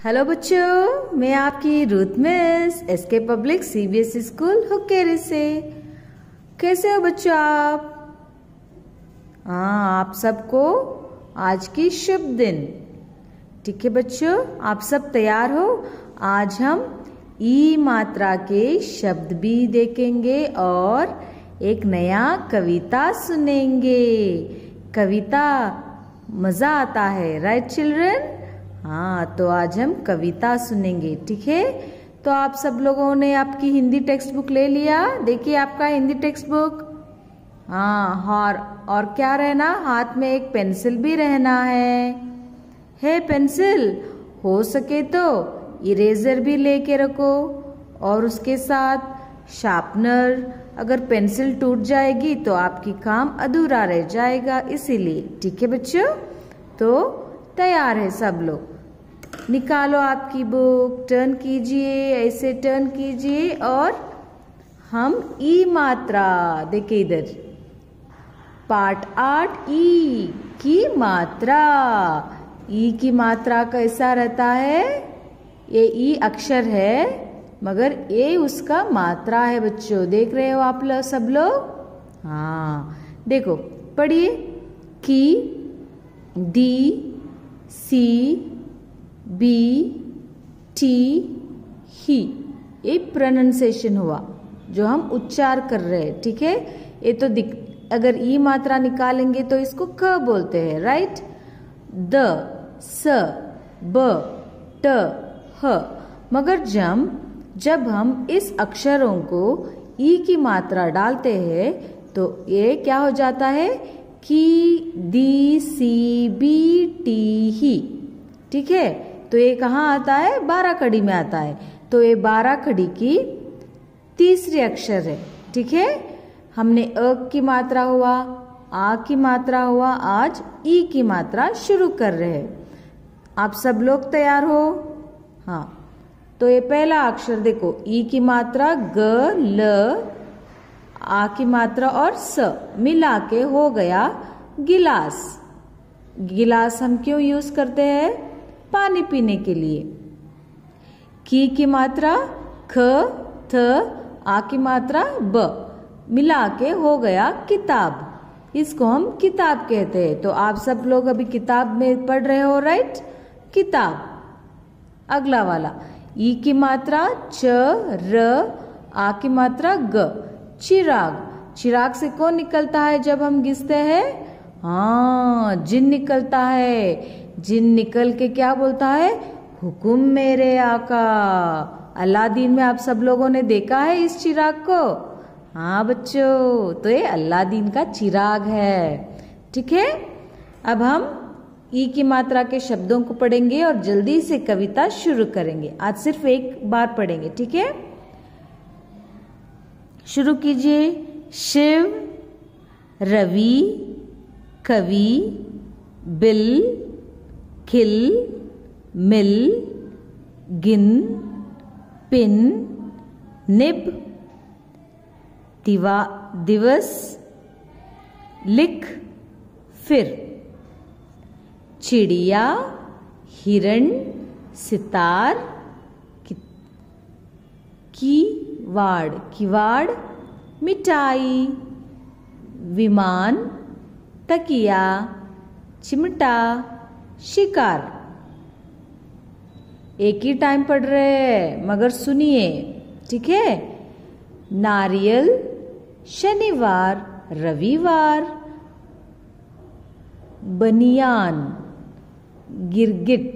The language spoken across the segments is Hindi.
हेलो बच्चों, मैं आपकी Ruth miss SK public CBSE school Hukkeri से। कैसे हो बच्चों आप? हाँ, आप सबको आज की शुभ दिन। ठीक है बच्चों, आप सब तैयार हो? आज हम ई मात्रा के शब्द भी देखेंगे और एक नया कविता सुनेंगे। कविता मजा आता है, राइट चिल्ड्रन? हाँ, तो आज हम कविता सुनेंगे। ठीक है, तो आप सब लोगों ने आपकी हिंदी टेक्स्ट बुक ले लिया? देखिए आपका हिंदी टेक्स्ट बुक। हाँ, और क्या रहना, हाथ में एक पेंसिल भी रहना है पेंसिल। हो सके तो इरेजर भी लेके रखो और उसके साथ शार्पनर। अगर पेंसिल टूट जाएगी तो आपकी काम अधूरा रह जाएगा, इसीलिए। ठीक है बच्चों, तो तैयार है सब लोग? निकालो आपकी बुक, टर्न कीजिए, ऐसे टर्न कीजिए और हम ई मात्रा, देखिए इधर पार्ट 8 ई की मात्रा। ई की मात्रा कैसा रहता है? ये ई अक्षर है मगर ये उसका मात्रा है बच्चों। देख रहे हो आप लोग सब लोग? हाँ, देखो पढ़िए। Key, D, C, B, T, he. ये प्रोनाउंसिएशन हुआ जो हम उच्चार कर रहे हैं। ठीक है, ये तो अगर ई मात्रा निकालेंगे तो इसको क बोलते हैं, राइट? द, स, ब, ट, ह। मगर जब हम इस अक्षरों को ई की मात्रा डालते हैं तो ये क्या हो जाता है? की, दी, सी, बी, टी, ही। ठीक है, तो ये कहाँ आता है? 12 कड़ी में आता है। तो ये 12 कड़ी की तीसरी अक्षर है। ठीक है, हमने अ की मात्रा हुआ, आ की मात्रा हुआ, आज ई की मात्रा शुरू कर रहे हैं। आप सब लोग तैयार हो? हाँ, तो ये पहला अक्षर देखो, ई की मात्रा ग, ल, आ की मात्रा और स मिला के हो गया गिलास। गिलास हम क्यों यूज करते हैं? पानी पीने के लिए। की मात्रा ख, थ, आ की मात्रा ब मिला के हो गया किताब। इसको हम किताब कहते हैं। तो आप सब लोग अभी किताब में पढ़ रहे हो, राइट? किताब। अगला वाला ई की मात्रा च, र, आ की मात्रा ग, चिराग। चिराग से कौन निकलता है जब हम घिसते हैं? हाँ, जिन निकलता है। जिन निकल के क्या बोलता है? हुकुम मेरे आका। अलादीन में आप सब लोगों ने देखा है इस चिराग को? हाँ बच्चों, तो ये अलादीन का चिराग है। ठीक है, अब हम ई की मात्रा के शब्दों को पढ़ेंगे और जल्दी से कविता शुरू करेंगे। आज सिर्फ एक बार पढ़ेंगे, ठीक है? शुरू कीजिए। शिव, रवि, कवि, बिल, खिल, मिल, गिन, पिन, निब, दिवस, लिख, फिर। चिड़िया, हिरण, सितार, किवाड़, मिठाई, विमान, तकिया, चिमटा, शिकार। एक ही टाइम पढ़ रहे हैं मगर सुनिए, ठीक है? नारियल, शनिवार, रविवार, बनियान, गिरगिट,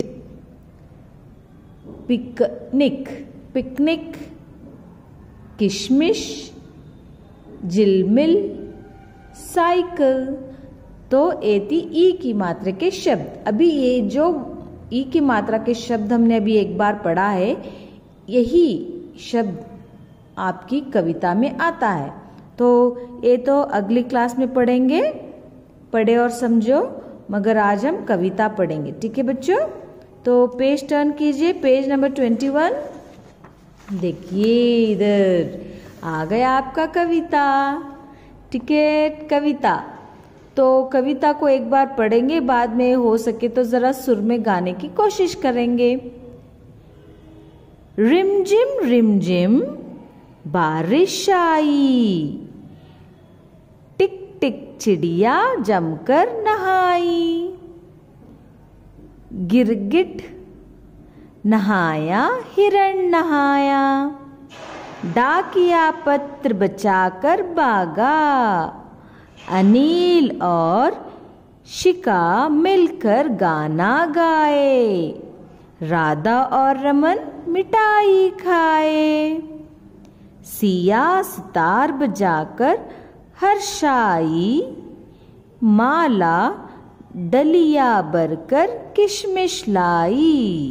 पिकनिक, किशमिश, जिलमिल, साइकिल। तो एती ई की मात्रा के शब्द। अभी ये जो ई की मात्रा के शब्द हमने अभी एक बार पढ़ा है, यही शब्द आपकी कविता में आता है। तो ये तो अगली क्लास में पढ़ेंगे। पढ़े और समझो, मगर आज हम कविता पढ़ेंगे। ठीक है बच्चों? तो पेज टर्न कीजिए, पेज नंबर 21। देखिए इधर आ गया आपका कविता। ठीक है, कविता। तो कविता को एक बार पढ़ेंगे, बाद में हो सके तो जरा सुर में गाने की कोशिश करेंगे। रिमझिम बारिश आई, टिक टिक चिड़िया जमकर नहाई। गिरगिट नहाया हिरण नहाया, डाकिया पत्र बचाकर भागा। अनिल और शिका मिलकर गाना गाए, राधा और रमन मिठाई खाए। सिया सितार बजाकर हर्षाई, माला डलिया भरकर किशमिश लाई।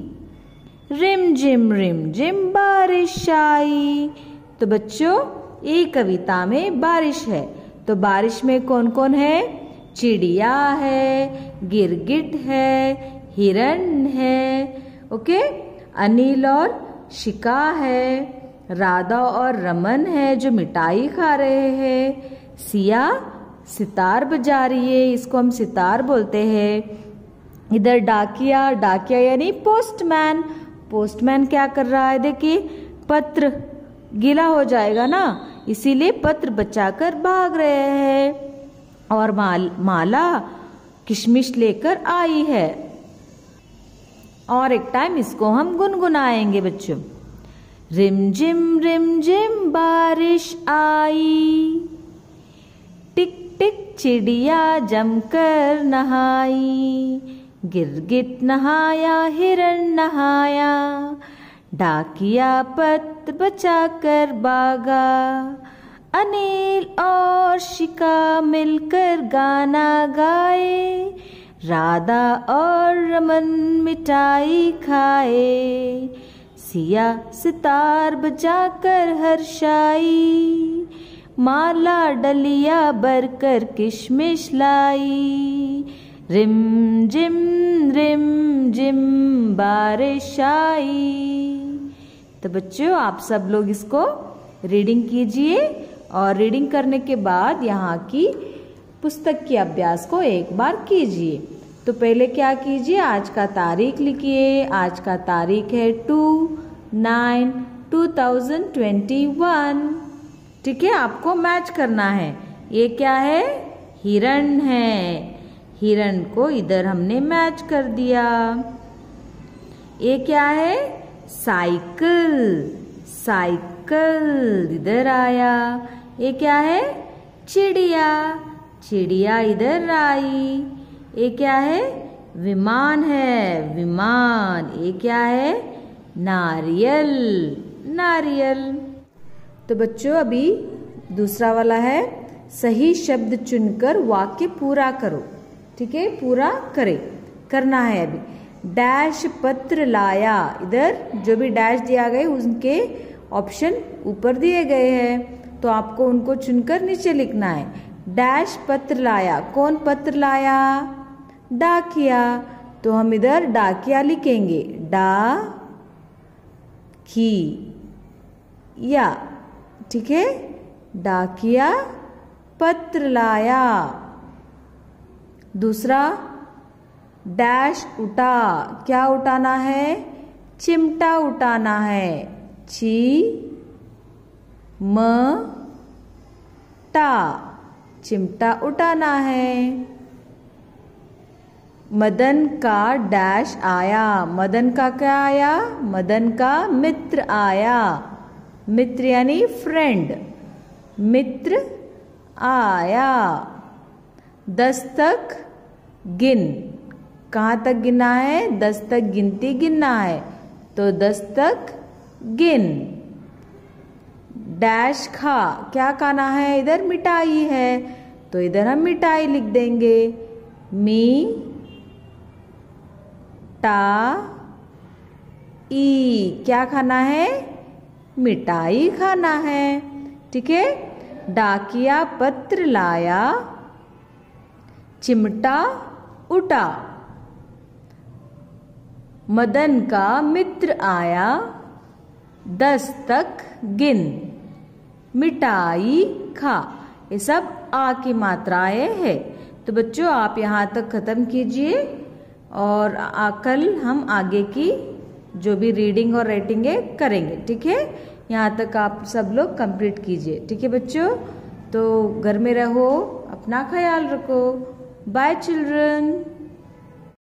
रिमझिम बारिश आई। तो बच्चों, एक कविता में बारिश है, तो बारिश में कौन कौन है? चिड़िया है, गिरगिट है, हिरण है, ओके, अनिल और शिका है, राधा और रमन है जो मिठाई खा रहे हैं, सिया सितार बजा रही है, इसको हम सितार बोलते हैं। इधर डाकिया, डाकिया यानी पोस्टमैन, पोस्टमैन क्या कर रहा है? देखिए, पत्र गीला हो जाएगा ना, इसीलिए पत्र बचाकर भाग रहे हैं। और माला किशमिश लेकर आई है। और एक टाइम इसको हम गुनगुनाएंगे बच्चों। रिमझिम बारिश आई, टिक टिक चिड़िया जमकर नहाई। गिरगिट नहाया, हिरण नहाया, डाकिया पत्र बचाकर भागा। अनिल और शिका मिलकर गाना गाए, राधा और रमन मिठाई खाए। सिया सितार बजाकर हर्षाई, माला डलिया भरकर किशमिश लाई। रिमझिम बारिश आई। तो बच्चों, आप सब लोग इसको रीडिंग कीजिए और रीडिंग करने के बाद यहाँ की पुस्तक के अभ्यास को एक बार कीजिए। तो पहले क्या कीजिए, आज का तारीख लिखिए। आज का तारीख है 2/9/2021। ठीक है, आपको मैच करना है। ये क्या है? हिरण है। हिरण को इधर हमने मैच कर दिया। ये क्या है? साइकिल, साइकिल इधर आया। ये क्या है? चिड़िया, चिड़िया इधर आई। ये क्या है? विमान है, विमान। ये क्या है? नारियल, नारियल। तो बच्चों, अभी दूसरा वाला है, सही शब्द चुनकर वाक्य पूरा करो। ठीक है, पूरा करें, करना है। अभी डैश पत्र लाया, इधर जो भी डैश दिया गया उनके ऑप्शन ऊपर दिए गए हैं, तो आपको उनको चुनकर नीचे लिखना है। डैश पत्र लाया, कौन पत्र लाया? डाकिया, तो हम इधर डाकिया लिखेंगे। या, ठीक है, डाकिया पत्र लाया। दूसरा, डैश उठा, क्या उठाना है? चिमटा उठाना है। टा, चिमटा उठाना है। मदन का डैश आया, मदन का क्या आया? मदन का मित्र आया। मित्र यानी फ्रेंड, मित्र आया। 10 तक गिन, कहाँ तक गिनना है? 10 तक गिनती गिनना है, तो 10 तक गिन। डैश खा, क्या खाना है? इधर मिठाई है, तो इधर हम मिठाई लिख देंगे। क्या खाना है? मिठाई खाना है। ठीक है, डाकिया पत्र लाया, चिमटा उठा। मदन का मित्र आया, 10 तक गिन। मिठाई खा। ये सब आ की मात्राएं है। तो बच्चों, आप यहाँ तक खत्म कीजिए और कल हम आगे की जो भी रीडिंग और राइटिंग है करेंगे। ठीक है, यहाँ तक आप सब लोग कंप्लीट कीजिए। ठीक है बच्चों, तो घर में रहो, अपना ख्याल रखो। Bye children.